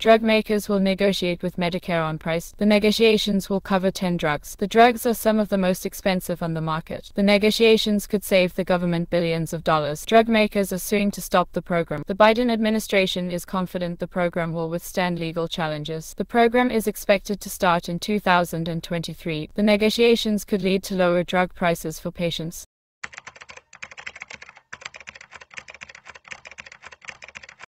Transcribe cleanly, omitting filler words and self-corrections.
Drug makers will negotiate with Medicare on price. The negotiations will cover 10 drugs. The drugs are some of the most expensive on the market. The negotiations could save the government billions of dollars. Drug makers are suing to stop the program. The Biden administration is confident the program will withstand legal challenges. The program is expected to start in 2023. The negotiations could lead to lower drug prices for patients.